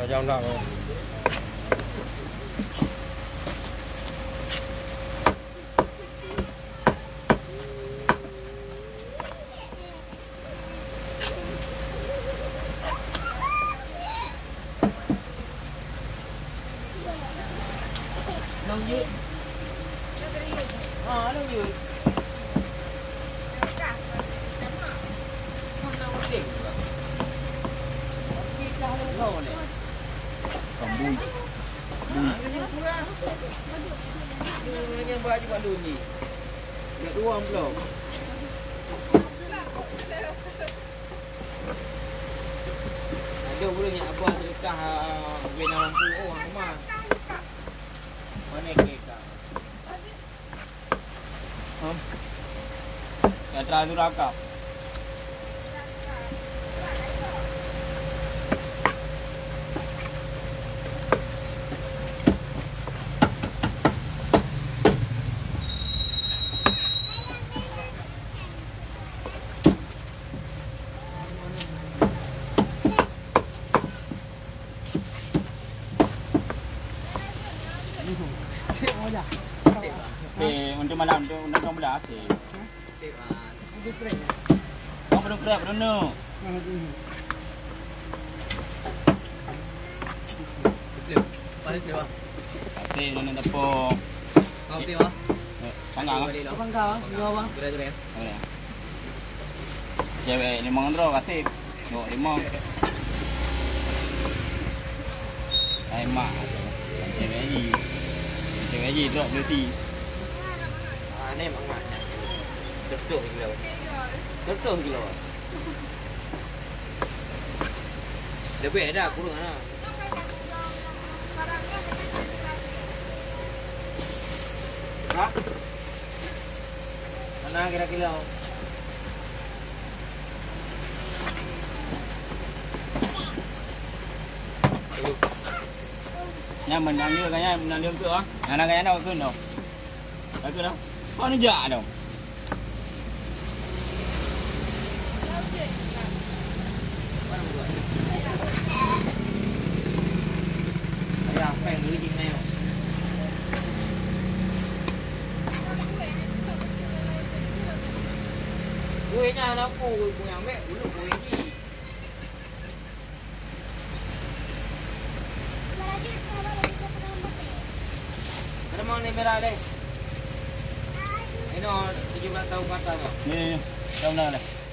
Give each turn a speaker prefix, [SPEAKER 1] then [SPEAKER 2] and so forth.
[SPEAKER 1] kacang tak.
[SPEAKER 2] Nông dữ. Nông dữ. Không nào có đỉnh rồi. Kita harus tahu ni.
[SPEAKER 1] Bui.
[SPEAKER 2] Yang buat juga dulu ni. Dia uang belum. Ada bolehnya abah sedekah bina lampu orang rumah. Mana kek?
[SPEAKER 1] Ya terakhir rakap. Macam mana untuk belah tu? Oh, belum krep dulu.
[SPEAKER 2] Balik dia.
[SPEAKER 1] Okey, nak tepung.
[SPEAKER 2] Mau dia.
[SPEAKER 1] Panggang.
[SPEAKER 2] Panggang, dua bang. Berat.
[SPEAKER 1] Boleh. Cewek 5 ndro katip. Yo 5. Ai mak. Cewek ni drop beauty.
[SPEAKER 2] Ni maknanya betul kilo. Betul kilo. Lebih ada kurang ana. Ha? Mana kira kilo?
[SPEAKER 1] Nha mình ăn đưa cái nha, mình ăn đưa cửa. Là cái đâu cứ đâu. Cái cửa đâu? Có nó dạ đâu.
[SPEAKER 2] Ya, pengen beli gini nih. Kuenya anakku, punya mek, dulu kue ini. Ada mau nih merah deh. Ini 17 tahun kata tu.
[SPEAKER 1] Ni, tahun dah.